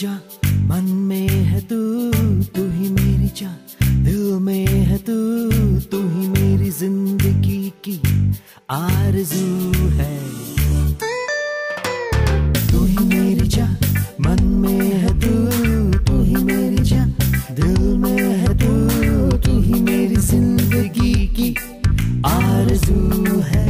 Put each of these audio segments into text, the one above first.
जान, मन में है तू, तू ही मेरी जान, दिल में है तू, तू ही मेरी जिंदगी की आरज़ू है। तू ही मेरी जान, मन में है तू, तू ही मेरी जान, दिल में है तू, तू ही मेरी जिंदगी की आरज़ू है।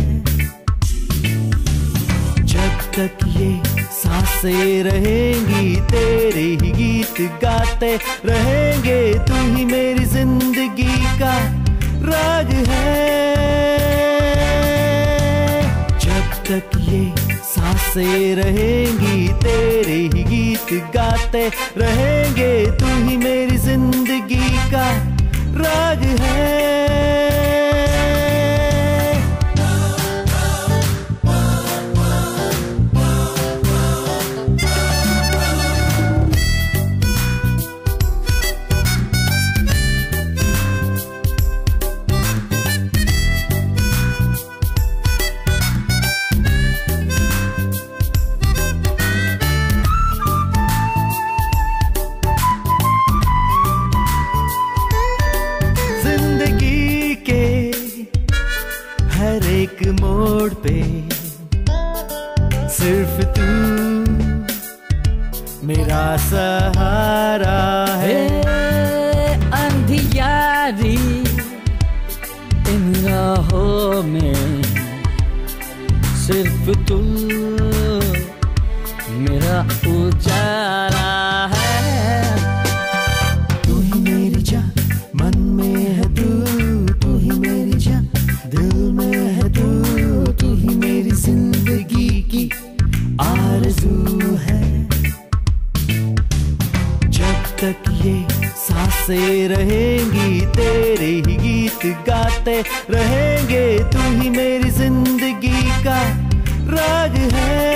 जब तक ये सांसें रहेंगी तेरे ही गीत गाते रहेंगे, तू ही मेरी जिंदगी का राग है। जब तक ये सांसें रहेंगी तेरे ही गीत गाते रहेंगे, तू ही मेरी जिंदगी का राग है। हर एक मोड़ पे सिर्फ तू मेरा सहारा है। अंधियारी इन राहों में सिर्फ तू मेरा उजाला है। तू ही मेरी जान, मन में है तू, तू ही मेरी जान, दिल में है तू, तू ही मेरी जिंदगी की आरज़ू है। जब तक ये सांसें रहेंगी तेरे ही गीत गाते रहेंगे, तू ही मेरी जिंदगी का राग है।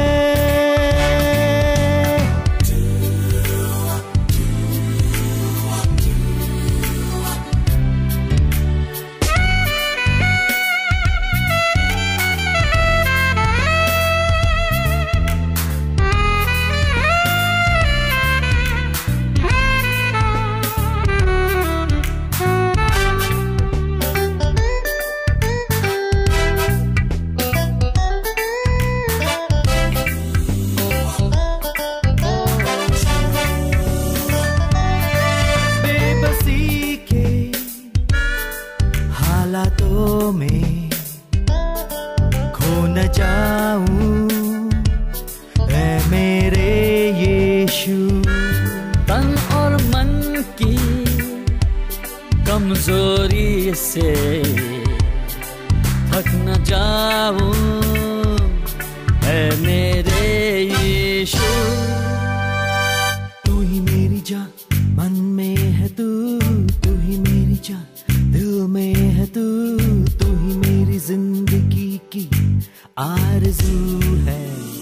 हालातों में खो न जाऊं ऐ मेरे यीशु। तन और मन की कमजोरी से थक न जाऊं ऐ मेरे यीशु। तू ही मेरी जान, मन में है तू, तू ही मेरी जान, दिल में है तू, तू ही मेरी जिंदगी की आरज़ू है।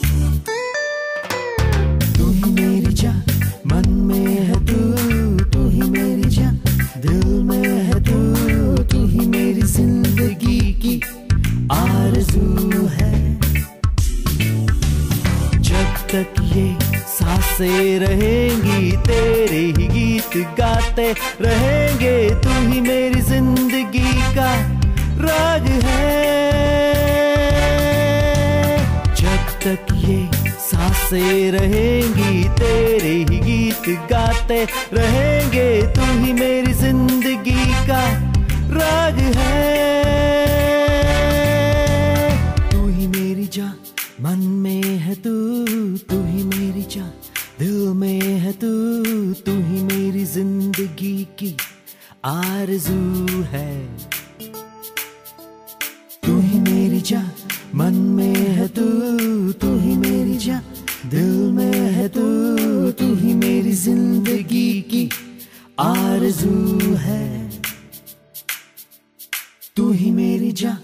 तू ही मेरी जान, मन में है तू, तू ही मेरी जान, दिल में है तू, तू ही मेरी जिंदगी की आरज़ू है। जब तक ये सांसें रहेंगी तेरे ही गीत गाते रहेंगे, तू ही मेरी जिंदगी का राग है। जब तक ये सांसें रहेंगी तेरे ही गीत गाते रहेंगे, तू ही मेरी जिंदगी का राग है। तू ही मेरी जान, मन में है तू, तू ही मेरी जान, दिल में है तू, तू ही मेरी जिंदगी की आरज़ू है। तू ही मेरी जान, मन में है तू, तू ही मेरी जान, दिल में है तू, तू ही मेरी जिंदगी की आरज़ू है। तू ही मेरी जान,